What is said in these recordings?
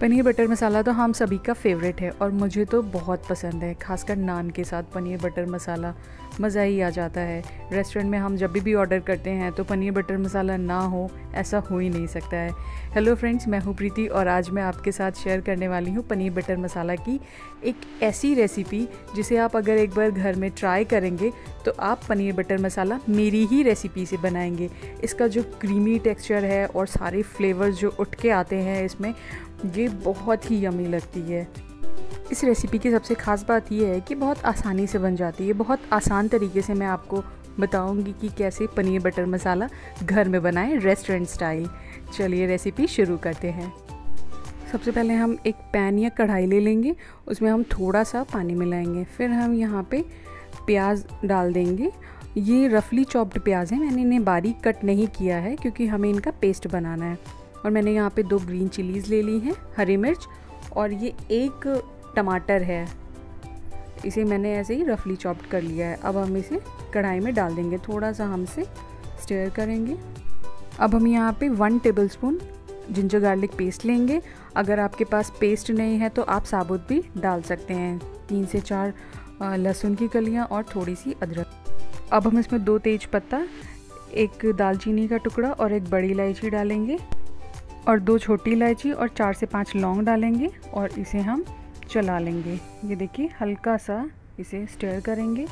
Paneer butter मसाला तो हम सभी का फेवरेट है और मुझे तो बहुत पसंद है। खासकर नान के साथ पनीर बटर मसाला मज़ा ही आ जाता है। रेस्टोरेंट में हम जब भी ऑर्डर करते हैं तो पनीर बटर मसाला ना हो ऐसा हो ही नहीं सकता है। हेलो फ्रेंड्स, मैं हूँ प्रीति और आज मैं आपके साथ शेयर करने वाली हूँ पनीर बटर मसाला की एक ऐसी रेसिपी जिसे आप अगर एक बार घर में ट्राई करेंगे तो आप पनीर बटर मसाला मेरी ही रेसिपी से बनाएंगे। इसका जो क्रीमी टेक्सचर है और सारे फ्लेवर्स जो उठ के आते हैं इसमें, ये बहुत ही यमी लगती है। इस रेसिपी की सबसे ख़ास बात यह है कि बहुत आसानी से बन जाती है। बहुत आसान तरीके से मैं आपको बताऊंगी कि कैसे पनीर बटर मसाला घर में बनाएं रेस्टोरेंट स्टाइल। चलिए रेसिपी शुरू करते हैं। सबसे पहले हम एक पैन या कढ़ाई ले लेंगे, उसमें हम थोड़ा सा पानी मिलाएंगे। फिर हम यहाँ पे प्याज डाल देंगे। ये रफली चॉप्ड प्याज है, मैंने इन्हें बारीक कट नहीं किया है क्योंकि हमें इनका पेस्ट बनाना है। और मैंने यहाँ पे 2 ग्रीन चिलीज़ ले ली हैं, हरी मिर्च, और ये 1 टमाटर है, इसे मैंने ऐसे ही रफली चॉप्ड कर लिया है। अब हम इसे कढ़ाई में डाल देंगे, थोड़ा सा हम इसे स्टर करेंगे। अब हम यहाँ पे 1 टेबलस्पून जिंजर गार्लिक पेस्ट लेंगे। अगर आपके पास पेस्ट नहीं है तो आप साबुत भी डाल सकते हैं। 3 से 4 लहसुन की कलियाँ और थोड़ी सी अदरक। अब हम इसमें 2 तेज पत्ता, 1 दालचीनी का टुकड़ा और 1 बड़ी इलायची डालेंगे और 2 छोटी इलायची और 4 से 5 लौंग डालेंगे और इसे हम चला लेंगे। ये देखिए, हल्का सा इसे स्टर करेंगे।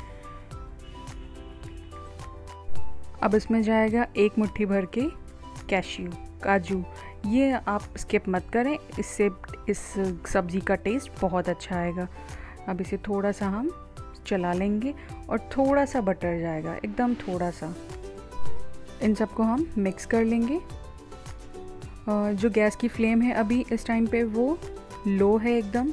अब इसमें जाएगा 1 मुट्ठी भर के काजू। ये आप स्किप मत करें, इससे इस सब्ज़ी का टेस्ट बहुत अच्छा आएगा। अब इसे थोड़ा सा हम चला लेंगे और थोड़ा सा बटर जाएगा, एकदम थोड़ा सा। इन सबको हम मिक्स कर लेंगे। जो गैस की फ्लेम है अभी इस टाइम पे वो लो है एकदम।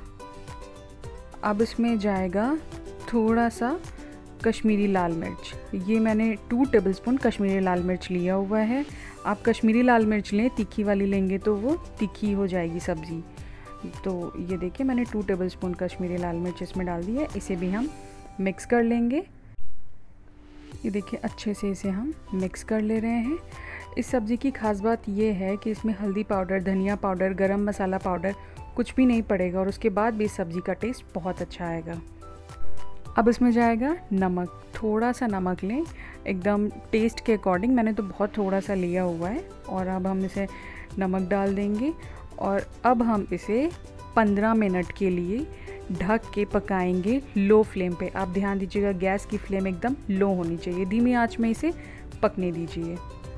अब इसमें जाएगा थोड़ा सा कश्मीरी लाल मिर्च। ये मैंने 2 टेबलस्पून कश्मीरी लाल मिर्च लिया हुआ है। आप कश्मीरी लाल मिर्च लें, तीखी वाली लेंगे तो वो तीखी हो जाएगी सब्ज़ी। तो ये देखिए, मैंने 2 टेबलस्पून कश्मीरी लाल मिर्च इसमें डाल दी है। इसे भी हम मिक्स कर लेंगे। ये देखिए, अच्छे से इसे हम मिक्स कर ले रहे हैं। इस सब्ज़ी की ख़ास बात ये है कि इसमें हल्दी पाउडर, धनिया पाउडर, गरम मसाला पाउडर कुछ भी नहीं पड़ेगा और उसके बाद भी इस सब्ज़ी का टेस्ट बहुत अच्छा आएगा। अब इसमें जाएगा नमक। थोड़ा सा नमक लें, एकदम टेस्ट के अकॉर्डिंग। मैंने तो बहुत थोड़ा सा लिया हुआ है। और अब हम इसे नमक डाल देंगे और अब हम इसे 15 मिनट के लिए ढक के पकाएंगे लो फ्लेम पे। आप ध्यान दीजिएगा, गैस की फ्लेम एकदम लो होनी चाहिए। धीमी आंच में इसे पकने दीजिए।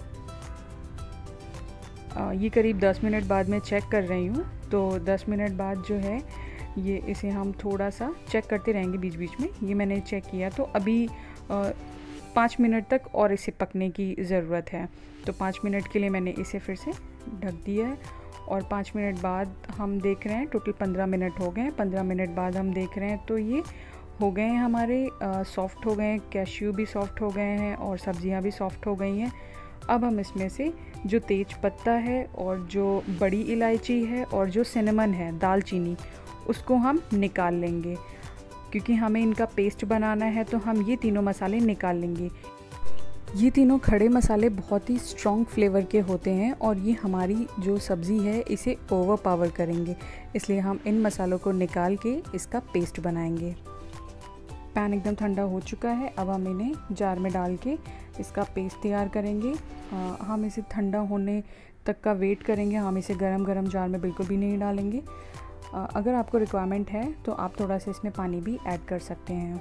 ये करीब 10 मिनट बाद मैं चेक कर रही हूँ, तो 10 मिनट बाद जो है ये इसे हम थोड़ा सा चेक करते रहेंगे बीच बीच में। ये मैंने चेक किया तो अभी 5 मिनट तक और इसे पकने की ज़रूरत है। तो 5 मिनट के लिए मैंने इसे फिर से ढक दिया है और 5 मिनट बाद हम देख रहे हैं, टोटल 15 मिनट हो गए हैं। 15 मिनट बाद हम देख रहे हैं तो ये हो गए हैं हमारे, सॉफ़्ट हो गए हैं। कैश्यू भी सॉफ़्ट हो गए हैं और सब्जियां भी सॉफ़्ट हो गई हैं। अब हम इसमें से जो तेज पत्ता है और जो बड़ी इलायची है और जो सिनेमन है, दालचीनी, उसको हम निकाल लेंगे। क्योंकि हमें इनका पेस्ट बनाना है तो हम ये तीनों मसाले निकाल लेंगे। ये तीनों खड़े मसाले बहुत ही स्ट्रॉन्ग फ्लेवर के होते हैं और ये हमारी जो सब्ज़ी है इसे ओवरपावर करेंगे, इसलिए हम इन मसालों को निकाल के इसका पेस्ट बनाएंगे। पैन एकदम ठंडा हो चुका है। अब हम इन्हें जार में डाल के इसका पेस्ट तैयार करेंगे। हम इसे ठंडा होने तक का वेट करेंगे। हम इसे गरम गरम जार में बिल्कुल भी नहीं डालेंगे। अगर आपको रिक्वायरमेंट है तो आप थोड़ा सा इसमें पानी भी ऐड कर सकते हैं।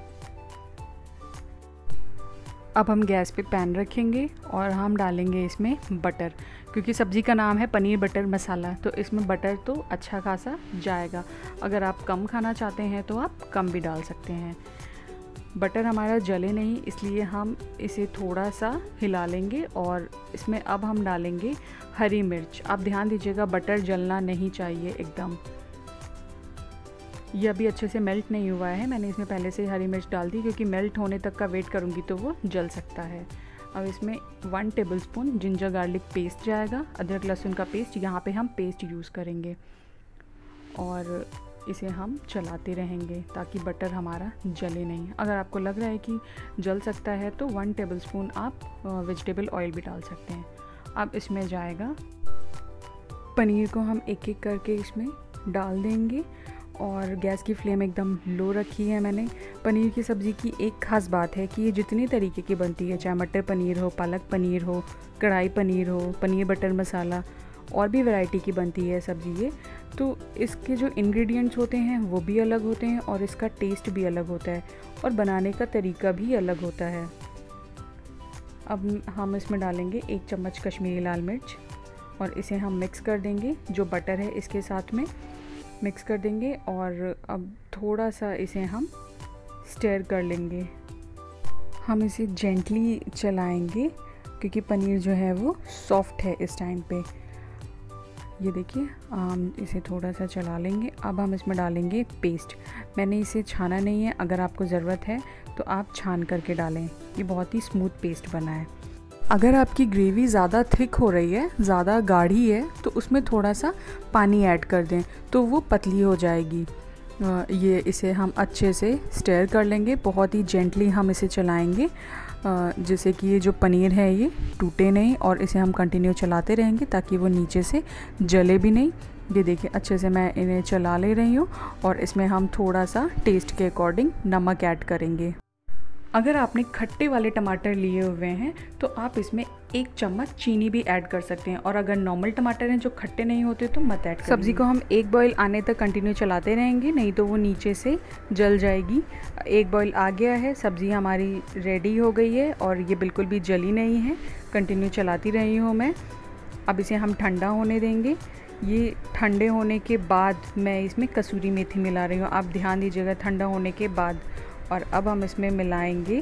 अब हम गैस पे पैन रखेंगे और हम डालेंगे इसमें बटर। क्योंकि सब्ज़ी का नाम है पनीर बटर मसाला, तो इसमें बटर तो अच्छा खासा जाएगा। अगर आप कम खाना चाहते हैं तो आप कम भी डाल सकते हैं। बटर हमारा जले नहीं, इसलिए हम इसे थोड़ा सा हिला लेंगे और इसमें अब हम डालेंगे हरी मिर्च। आप ध्यान दीजिएगा, बटर जलना नहीं चाहिए एकदम। ये अभी अच्छे से मेल्ट नहीं हुआ है, मैंने इसमें पहले से हरी मिर्च डाल दी क्योंकि मेल्ट होने तक का वेट करूँगी तो वो जल सकता है। अब इसमें 1 टेबलस्पून जिंजर गार्लिक पेस्ट जाएगा, अदरक लहसुन का पेस्ट। यहाँ पे हम पेस्ट यूज़ करेंगे और इसे हम चलाते रहेंगे ताकि बटर हमारा जले नहीं। अगर आपको लग रहा है कि जल सकता है तो 1 टेबलस्पून आप वेजिटेबल ऑयल भी डाल सकते हैं। अब इसमें जाएगा पनीर को हम एक एक करके इसमें डाल देंगे और गैस की फ्लेम एकदम लो रखी है मैंने। पनीर की सब्ज़ी की एक ख़ास बात है कि ये जितनी तरीके की बनती है, चाहे मटर पनीर हो, पालक पनीर हो, कढ़ाई पनीर हो, पनीर बटर मसाला, और भी वैरायटी की बनती है सब्ज़ी ये, तो इसके जो इंग्रेडिएंट्स होते हैं वो भी अलग होते हैं और इसका टेस्ट भी अलग होता है और बनाने का तरीका भी अलग होता है। अब हम इसमें डालेंगे 1 चम्मच कश्मीरी लाल मिर्च और इसे हम मिक्स कर देंगे। जो बटर है इसके साथ में मिक्स कर देंगे और अब थोड़ा सा इसे हम स्टर कर लेंगे। हम इसे जेंटली चलाएंगे क्योंकि पनीर जो है वो सॉफ्ट है इस टाइम पे। ये देखिए, हम इसे थोड़ा सा चला लेंगे। अब हम इसमें डालेंगे पेस्ट। मैंने इसे छाना नहीं है, अगर आपको ज़रूरत है तो आप छान करके डालें। ये बहुत ही स्मूथ पेस्ट बना है। अगर आपकी ग्रेवी ज़्यादा थिक हो रही है, ज़्यादा गाढ़ी है, तो उसमें थोड़ा सा पानी ऐड कर दें तो वो पतली हो जाएगी। ये इसे हम अच्छे से स्टर कर लेंगे, बहुत ही जेंटली हम इसे चलाएंगे जिससे कि ये जो पनीर है ये टूटे नहीं, और इसे हम कंटिन्यू चलाते रहेंगे ताकि वो नीचे से जले भी नहीं। ये देखिए, अच्छे से मैं इन्हें चला ले रही हूँ और इसमें हम थोड़ा सा टेस्ट के अकॉर्डिंग नमक ऐड करेंगे। अगर आपने खट्टे वाले टमाटर लिए हुए हैं तो आप इसमें 1 चम्मच चीनी भी ऐड कर सकते हैं, और अगर नॉर्मल टमाटर हैं जो खट्टे नहीं होते तो मत ऐड करें। सब्ज़ी को हम 1 बॉयल आने तक कंटिन्यू चलाते रहेंगे, नहीं तो वो नीचे से जल जाएगी। 1 बॉयल आ गया है, सब्ज़ी हमारी रेडी हो गई है और ये बिल्कुल भी जली नहीं है। कंटिन्यू चलाती रही हूँ मैं। अब इसे हम ठंडा होने देंगे। ये ठंडे होने के बाद मैं इसमें कसूरी मेथी मिला रही हूँ, आप ध्यान दीजिएगा, ठंडा होने के बाद। और अब हम इसमें मिलाएंगे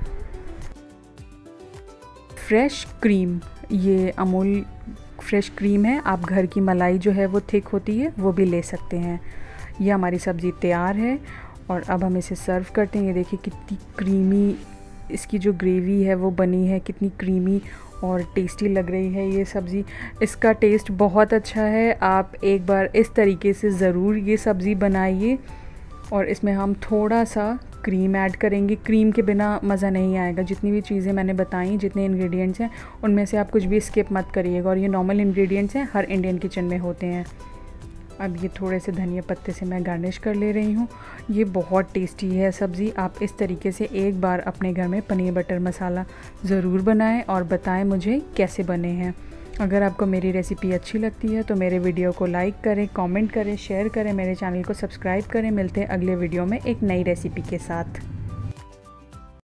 फ्रेश क्रीम। ये अमूल फ्रेश क्रीम है, आप घर की मलाई जो है वो थिक होती है वो भी ले सकते हैं। ये हमारी सब्ज़ी तैयार है और अब हम इसे सर्व करते हैं। ये देखिए कितनी क्रीमी इसकी जो ग्रेवी है वो बनी है, कितनी क्रीमी और टेस्टी लग रही है ये सब्ज़ी। इसका टेस्ट बहुत अच्छा है, आप एक बार इस तरीके से ज़रूर ये सब्ज़ी बनाइए। और इसमें हम थोड़ा सा क्रीम ऐड करेंगे, क्रीम के बिना मज़ा नहीं आएगा। जितनी भी चीज़ें मैंने बताई, जितने इंग्रेडिएंट्स हैं उनमें से आप कुछ भी स्किप मत करिएगा, और ये नॉर्मल इंग्रेडिएंट्स हैं, हर इंडियन किचन में होते हैं। अब ये थोड़े से धनिया पत्ते से मैं गार्निश कर ले रही हूँ। ये बहुत टेस्टी है सब्ज़ी। आप इस तरीके से एक बार अपने घर में पनीर बटर मसाला ज़रूर बनाएं और बताएं मुझे कैसे बने हैं। अगर आपको मेरी रेसिपी अच्छी लगती है तो मेरे वीडियो को लाइक करें, कमेंट करें, शेयर करें, मेरे चैनल को सब्सक्राइब करें। मिलते हैं अगले वीडियो में एक नई रेसिपी के साथ।